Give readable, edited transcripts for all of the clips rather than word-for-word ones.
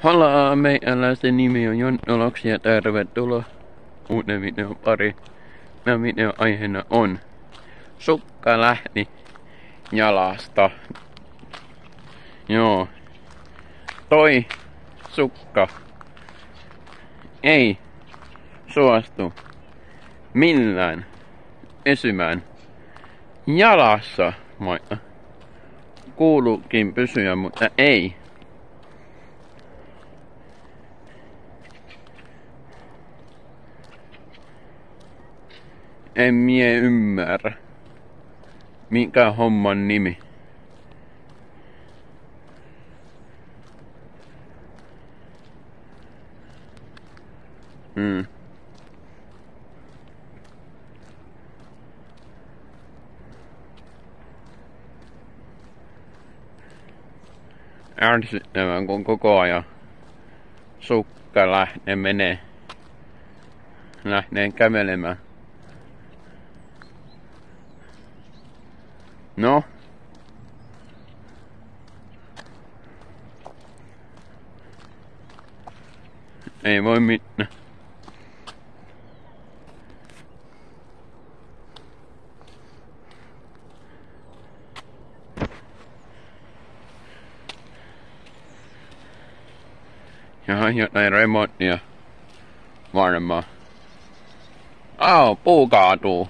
Halaa, meikäläisten nimi on Jonnoloksi ja tervetuloa uuden videon pari. Meidän videon aiheena on sukka lähti jalasta. Joo. Toi sukka ei suostu millään pysymään jalassa, vaikka kuuluukin pysyä, mutta ei. En mie ymmärrä. Mikä homman nimi? Ärsyttävän kun koko ajan sukka lähtee kävelemään. No. Ei voi mitään. Jaha, jotain remonttia varmaan. Puu kaatuu.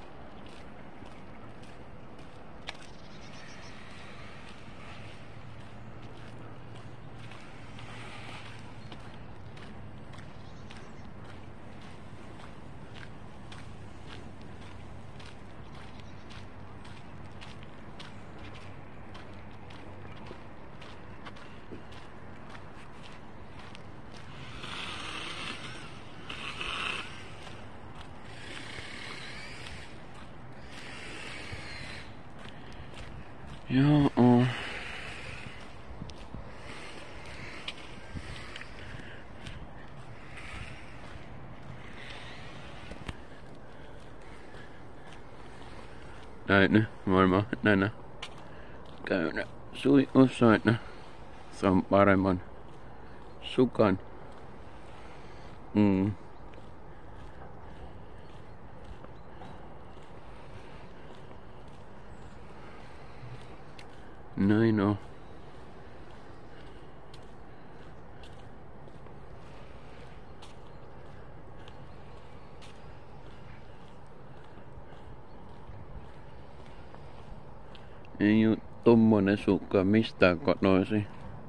Joo. Näin varmaan näinä käynä useina. Saan paremman sukan. Näin on. Ei oo tommonen sukka mistään kotoisin.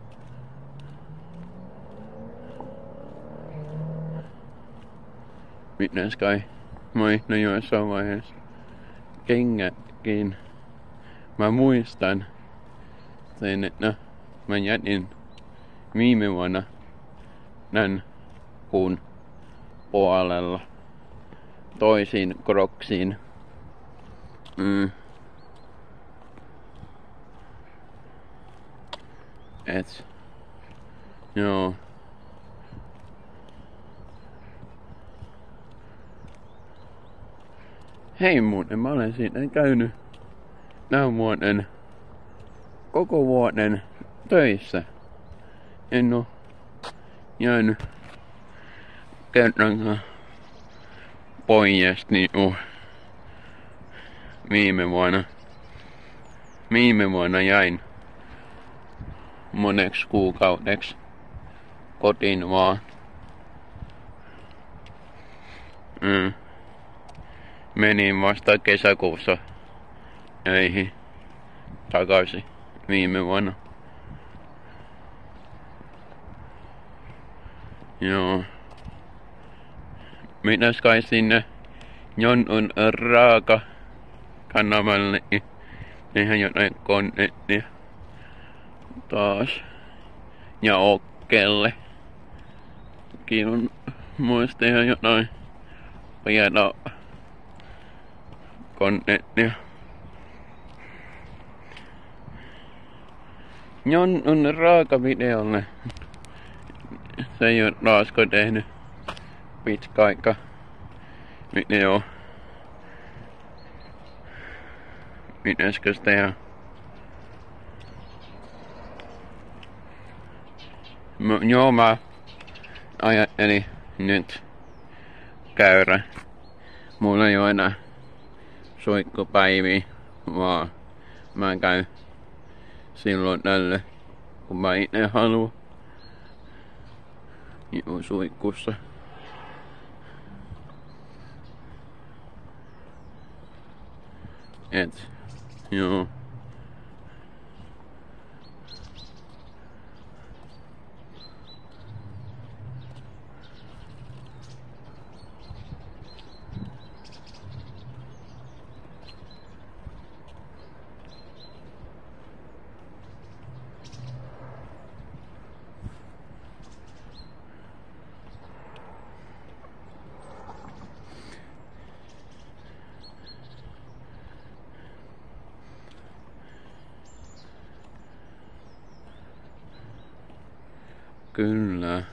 Mitäs kai vaihto joissain vaiheessa kengätkin. Mä muistan sen, että mä jätin viime vuonna tän kuun puolella toisiin Croksiin. Joo. Hei muuten, mä olen siitä käynyt tämän vuoden, koko vuoden töissä. En oo jäänyt kerrankaan pois viime vuonna jäin moneksi kuukaudeksi kotiin vaan. Menin vasta kesäkuussa töihin takaisin viime vuonna. Joo. Mitäs kai sinne Jonun raaka kanavalle tehdään jotain konnettia taas. Ja Okkelle. Kiinun muista tehdä jotain pienaa konnettia. Jonun raaka-videolle. Se ei oo taasko tehnyt pitkä aika video. Pitäisikö tehdä? Joo, mä ajattelin nyt käydä. Mulla ei oo enää suikkupäiviä, vaan mä käyn silloin tälle, kun mä itse haluan. Joo, suihkussa. Joo. Kyllä.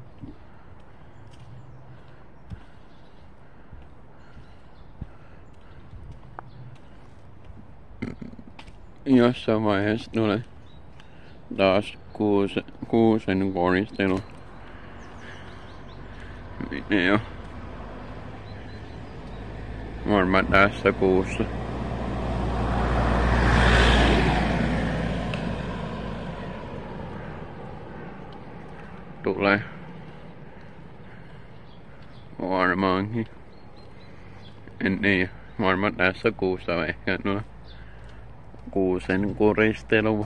Jossain vaiheessa tulee taas kuusen koristelu. Joo. Varmaan tässä kuussa. Tulee varmaankin. En tiedä. Varmaan tässä kuussa ehkä tulee kuusen koristelu.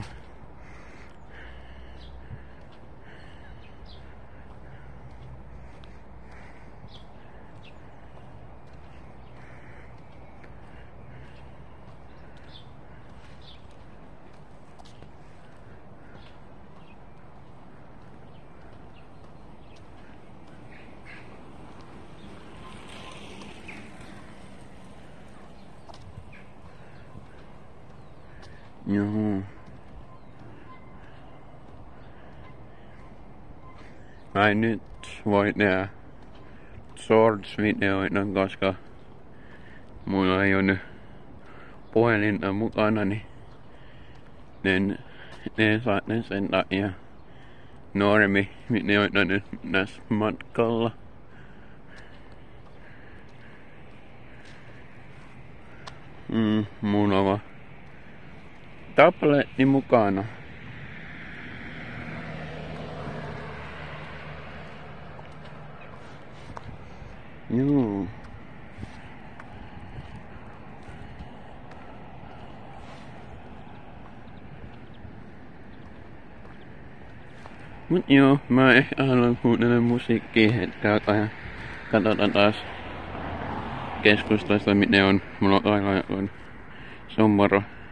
Joo. Mä nyt voi tehdä shorts-videoita, koska mulla ei oo nyt puhelinta mukana, niin ne saatte sen takia normi-videoita nyt tässä matkalla. Mulla on tabletti mukana. Joo. Mut joo, mä ehkä haluan kuunnella musiikkia hetken aikaa ja katsotaan taas keskustelusta, miten on. Mulla on aika somero.